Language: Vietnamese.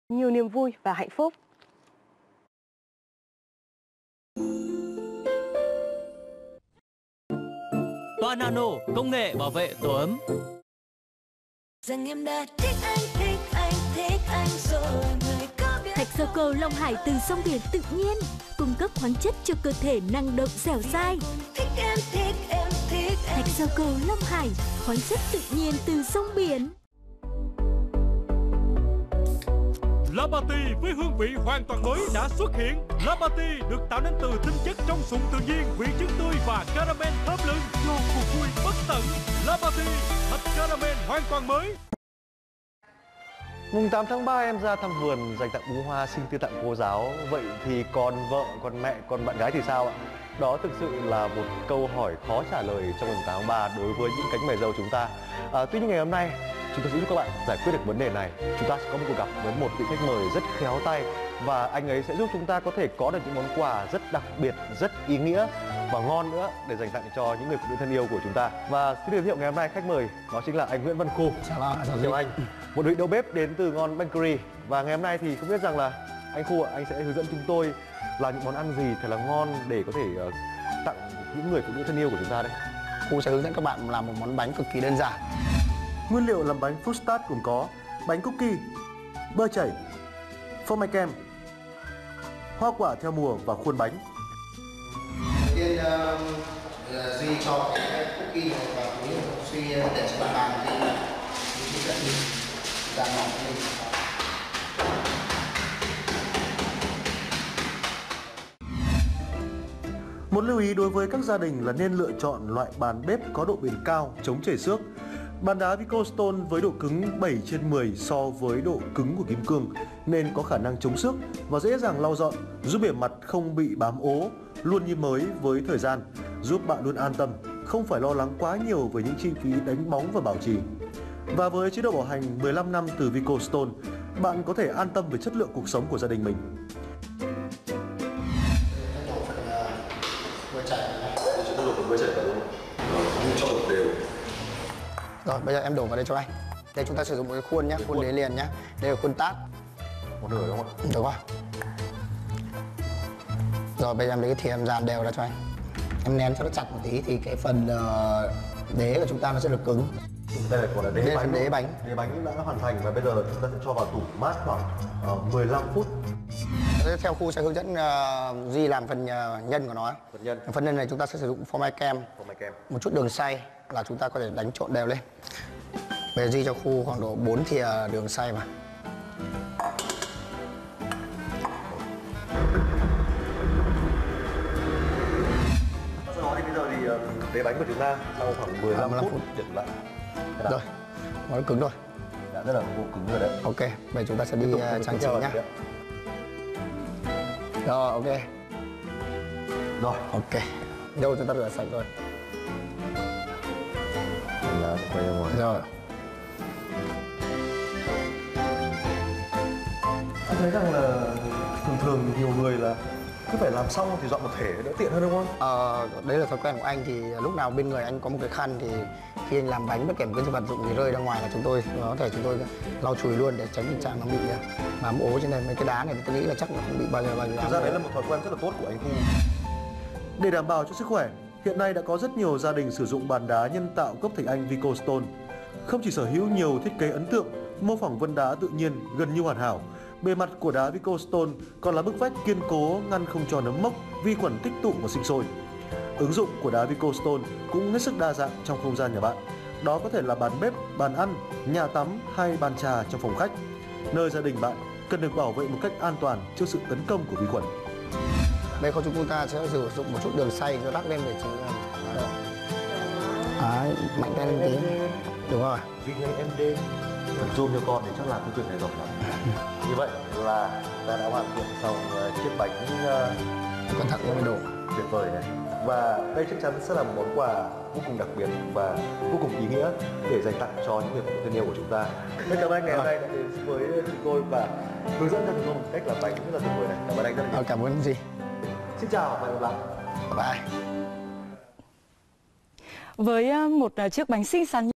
nhiều niềm vui và hạnh phúc. Toa Nano, công nghệ bảo vệ tổ ấm. Rằng em đã thích anh rồi người có biết. Thạch Sơ Cô Long Hải từ sông biển tự nhiên, cung cấp khoáng chất cho cơ thể năng động dẻo dai. Thích em. Thạch Sơ Cô Long Hải, khoáng chất tự nhiên từ sông biển. Labati với hương vị hoàn toàn mới đã xuất hiện. Labati được tạo nên từ tinh chất trong sụn tự nhiên, vị trứng tươi và caramel thơm lừng, vô cùng vui bất tận. Labati, thạch caramel hoàn toàn mới. Mùng 8 tháng 3 em ra thăm vườn dành tặng bó hoa xin tư tặng cô giáo. Vậy thì còn vợ, còn mẹ, còn bạn gái thì sao ạ? Đó thực sự là một câu hỏi khó trả lời trong mùng 8 tháng 3 đối với những cánh mày râu chúng ta. Tuy nhiên ngày hôm nay chúng tôi sẽ giúp các bạn giải quyết được vấn đề này. Chúng ta sẽ có một cuộc gặp với một vị khách mời rất khéo tay và anh ấy sẽ giúp chúng ta có thể có được những món quà rất đặc biệt, rất ý nghĩa và ngon nữa để dành tặng cho những người phụ nữ thân yêu của chúng ta. Và xin giới thiệu ngày hôm nay khách mời đó chính là anh Nguyễn Văn Khu. Chào anh. Một vị đầu bếp đến từ Ngon Bakery. Và ngày hôm nay thì không biết rằng là anh Khu ạ, anh sẽ hướng dẫn chúng tôi làm những món ăn gì thật là ngon để có thể tặng những người phụ nữ thân yêu của chúng ta đây. Khu sẽ hướng dẫn các bạn làm một món bánh cực kỳ đơn giản. Nguyên liệu làm bánh fruit tart gồm có bánh cookie, bơ chảy, phô mai kem, hoa quả theo mùa và khuôn bánh. Đầu tiên Duy cho cái cookie này vào túi, Duy để cho bàn Duy sẽ đi dàn mỏng lên. Một lưu ý đối với các gia đình là nên lựa chọn loại bàn bếp có độ bền cao, chống chảy xước. Bàn đá Vicostone với độ cứng 7/10 so với độ cứng của kim cương nên có khả năng chống xước và dễ dàng lau dọn, giúp bề mặt không bị bám ố, luôn như mới với thời gian, giúp bạn luôn an tâm, không phải lo lắng quá nhiều về những chi phí đánh bóng và bảo trì. Và với chế độ bảo hành 15 năm từ Vicostone, bạn có thể an tâm về chất lượng cuộc sống của gia đình mình. Rồi bây giờ em đổ vào đây cho anh. Đây chúng ta sử dụng một cái khuôn nhá, khuôn đế liền nhá. Đây là khuôn tát. Một nửa đúng không ạ? Đúng rồi. Rồi bây giờ em lấy cái thìa em dàn đều ra cho anh. Em nén cho nó chặt một tí thì cái phần đế của chúng ta nó sẽ được cứng. Đây là còn là đế bánh. Đế bánh. Đế bánh đã hoàn thành và bây giờ chúng ta sẽ cho vào tủ mát khoảng 15 phút. Theo Khu sẽ hướng dẫn Duy làm phần nhân của nó. Phần nhân này chúng ta sẽ sử dụng phô mai kem, một chút đường xay là chúng ta có thể đánh trộn đều lên. Bây giờ Duy cho Khu khoảng độ 4 thìa đường xay vào. Sau đó thì bây giờ thì đế bánh của chúng ta sau khoảng 15 phút chuyển lại. Rồi, nó cứng rồi. Đã rất là cứng rồi đấy. Ok, bây giờ chúng ta sẽ đi trang trí nhá. Rồi, ok. Rồi, ok. Dâu chúng ta rửa sạch rồi. là quay ra ngoài. Rồi. Anh thấy rằng là thường nhiều người là cứ phải làm xong thì dọn một thể đỡ tiện hơn đúng không? Đấy là thói quen của anh thì lúc nào bên người anh có một cái khăn thì khi anh làm bánh bất kể một cái vật dụng gì rơi ra ngoài là chúng tôi lau chùi luôn để tránh tình trạng nó bị bám ố. Cho nên mấy cái đá này thì tôi nghĩ là chắc là không bị bao giờ. Thực ra đấy là một thói quen rất là tốt của anh Khu. Để đảm bảo cho sức khỏe, hiện nay đã có rất nhiều gia đình sử dụng bàn đá nhân tạo gốc thạch anh Vicostone. Không chỉ sở hữu nhiều thiết kế ấn tượng, mô phỏng vân đá tự nhiên gần như hoàn hảo, bề mặt của đá Vicostone còn là bức vách kiên cố ngăn không cho nấm mốc, vi khuẩn tích tụ và sinh sôi. Ứng dụng của đá Vicostone cũng hết sức đa dạng trong không gian nhà bạn. Đó có thể là bàn bếp, bàn ăn, nhà tắm hay bàn trà trong phòng khách, nơi gia đình bạn cần được bảo vệ một cách an toàn trước sự tấn công của vi khuẩn. Đây không chúng ta sẽ sử dụng một chút đường xay cho rắc lên để chính mạnh tay lên tí. Đúng rồi. Vì ngay em đêm phần zoom cho con thì chắc là công việc này rộng lắm. Như vậy là ta đã hoàn thiện xong chiếc bánh cẩn thận với đồ tuyệt vời này. Và đây chắc chắn sẽ là một món quà vô cùng đặc biệt và vô cùng ý nghĩa để dành tặng cho những người phụ nữ thân yêu của chúng ta. Rất cảm ơn ngày hôm nay đã đến với chúng tôi và hướng dẫn cho chúng tôi một cách làm bánh rất là tuyệt vời này. Cảm ơn anh rất là nhiều. Cảm ơn gì. Xin chào và hẹn gặp lại. Bye. Với một chiếc bánh xinh xắn